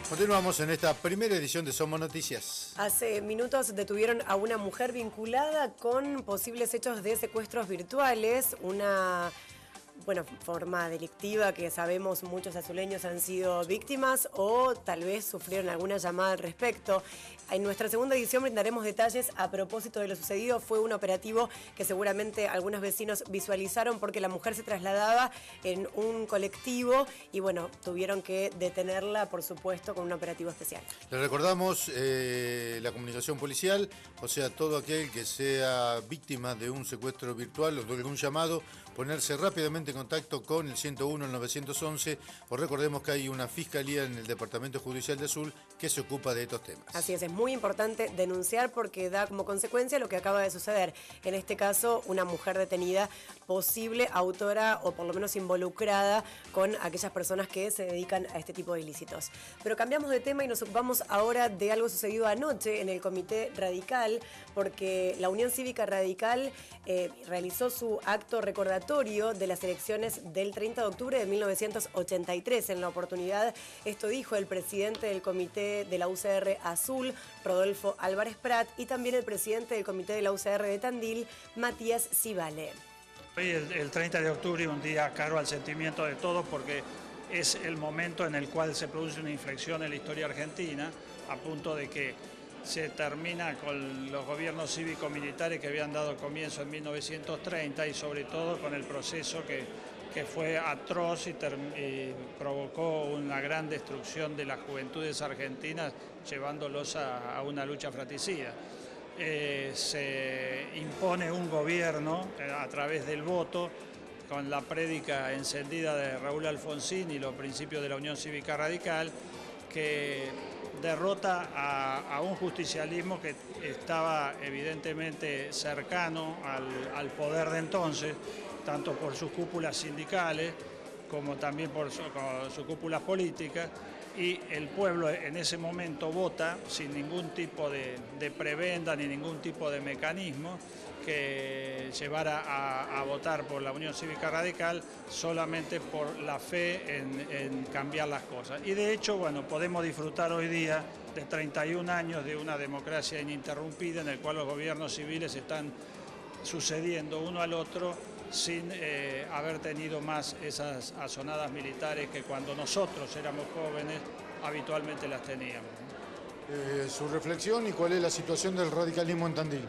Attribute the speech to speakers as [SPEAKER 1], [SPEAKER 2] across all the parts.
[SPEAKER 1] Continuamos en esta primera edición de Somos Noticias.
[SPEAKER 2] Hace minutos detuvieron a una mujer vinculada con posibles hechos de secuestros virtuales, una forma delictiva que sabemos muchos azuleños han sido víctimas o tal vez sufrieron alguna llamada al respecto. En nuestra segunda edición brindaremos detalles a propósito de lo sucedido. Fue un operativo que seguramente algunos vecinos visualizaron porque la mujer se trasladaba en un colectivo y tuvieron que detenerla, por supuesto, con un operativo especial.
[SPEAKER 1] Le recordamos la comunicación policial, o sea, todo aquel que sea víctima de un secuestro virtual o de algún llamado, ponerse rápidamente en contacto con el 101, el 911, o recordemos que hay una fiscalía en el Departamento Judicial de Azul que se ocupa de estos temas.
[SPEAKER 2] Así es muy importante denunciar porque da como consecuencia lo que acaba de suceder. En este caso, una mujer detenida, posible autora o por lo menos involucrada con aquellas personas que se dedican a este tipo de ilícitos. Pero cambiamos de tema y nos ocupamos ahora de algo sucedido anoche en el Comité Radical, porque la Unión Cívica Radical realizó su acto recordatorio de las elecciones del 30 de octubre de 1983. En la oportunidad, esto dijo el presidente del Comité de la UCR Azul, Rodolfo Álvarez Prat, y también el presidente del Comité de la UCR de Tandil, Matías Cibale.
[SPEAKER 3] Hoy el 30 de octubre, un día caro al sentimiento de todos porque es el momento en el cual se produce una inflexión en la historia argentina, a punto de que se termina con los gobiernos cívico-militares que habían dado comienzo en 1930 y sobre todo con el proceso que fue atroz y provocó una gran destrucción de las juventudes argentinas, llevándolos a una lucha fratricida. Se impone un gobierno a través del voto, con la prédica encendida de Raúl Alfonsín y los principios de la Unión Cívica Radical, que derrota a un justicialismo que estaba evidentemente cercano al poder de entonces, tanto por sus cúpulas sindicales como también por sus cúpulas políticas, y el pueblo en ese momento vota sin ningún tipo de prebenda ni ningún tipo de mecanismo que llevara a votar por la Unión Cívica Radical solamente por la fe en cambiar las cosas. Y de hecho, podemos disfrutar hoy día de 31 años de una democracia ininterrumpida en el cual los gobiernos civiles están sucediendo uno al otro sin haber tenido más esas azonadas militares que cuando nosotros éramos jóvenes habitualmente las teníamos.
[SPEAKER 1] Su reflexión y cuál es la situación del radicalismo en Tandil.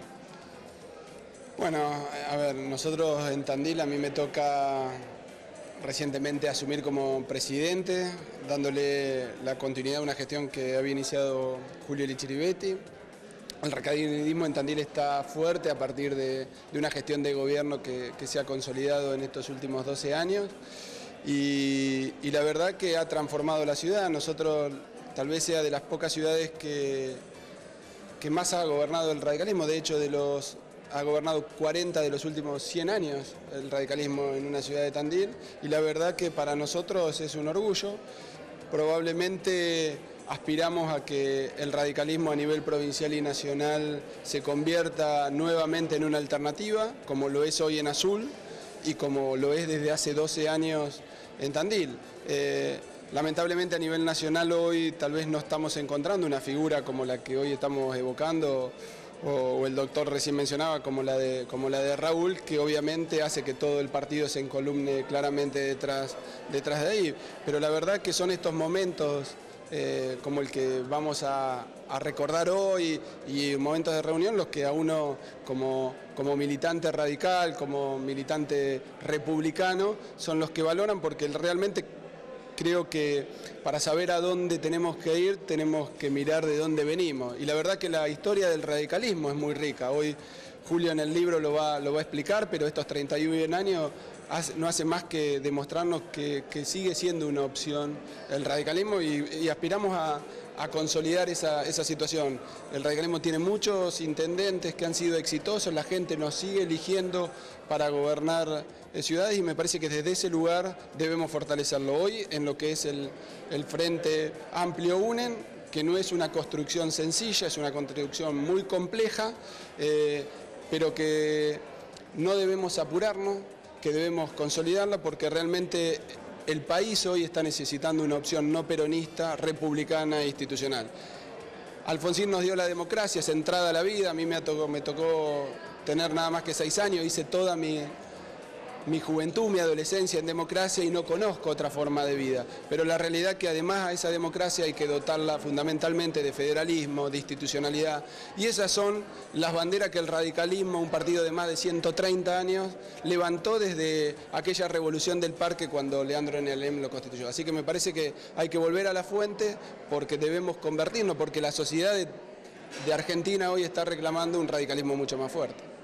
[SPEAKER 4] Bueno, a ver, nosotros en Tandil a mí me toca recientemente asumir como presidente, dándole la continuidad a una gestión que había iniciado Julio Lichiribetti. El radicalismo en Tandil está fuerte a partir de una gestión de gobierno que se ha consolidado en estos últimos 12 años y la verdad que ha transformado la ciudad. Nosotros tal vez sea de las pocas ciudades que más ha gobernado el radicalismo, de hecho ha gobernado 40 de los últimos 100 años el radicalismo en una ciudad de Tandil y la verdad que para nosotros es un orgullo. Probablemente aspiramos a que el radicalismo a nivel provincial y nacional se convierta nuevamente en una alternativa, como lo es hoy en Azul y como lo es desde hace 12 años en Tandil. Lamentablemente a nivel nacional hoy tal vez no estamos encontrando una figura como la que hoy estamos evocando, o el doctor recién mencionaba, como la de Raúl, que obviamente hace que todo el partido se encolumne claramente detrás de ahí. Pero la verdad que son estos momentos como el que vamos a recordar hoy y momentos de reunión los que a uno como militante radical, como militante republicano, son los que valoran, porque realmente creo que para saber a dónde tenemos que ir tenemos que mirar de dónde venimos, y la verdad que la historia del radicalismo es muy rica. Hoy Julio en el libro lo va a explicar, pero estos 31 años no hace más que demostrarnos que sigue siendo una opción el radicalismo y aspiramos a consolidar esa situación. El radicalismo tiene muchos intendentes que han sido exitosos, la gente nos sigue eligiendo para gobernar ciudades y me parece que desde ese lugar debemos fortalecerlo. Hoy en lo que es el Frente Amplio UNEN, que no es una construcción sencilla, es una construcción muy compleja, pero que no debemos apurarnos, que debemos consolidarla porque realmente el país hoy está necesitando una opción no peronista, republicana e institucional. Alfonsín nos dio la democracia, es entrada a la vida, a mí me tocó tener nada más que 6 años, hice toda mi juventud, mi adolescencia en democracia y no conozco otra forma de vida. Pero la realidad es que además a esa democracia hay que dotarla fundamentalmente de federalismo, de institucionalidad. Y esas son las banderas que el radicalismo, un partido de más de 130 años, levantó desde aquella revolución del Parque cuando Leandro N. Alem lo constituyó. Así que me parece que hay que volver a la fuente porque debemos convertirnos, porque la sociedad de Argentina hoy está reclamando un radicalismo mucho más fuerte.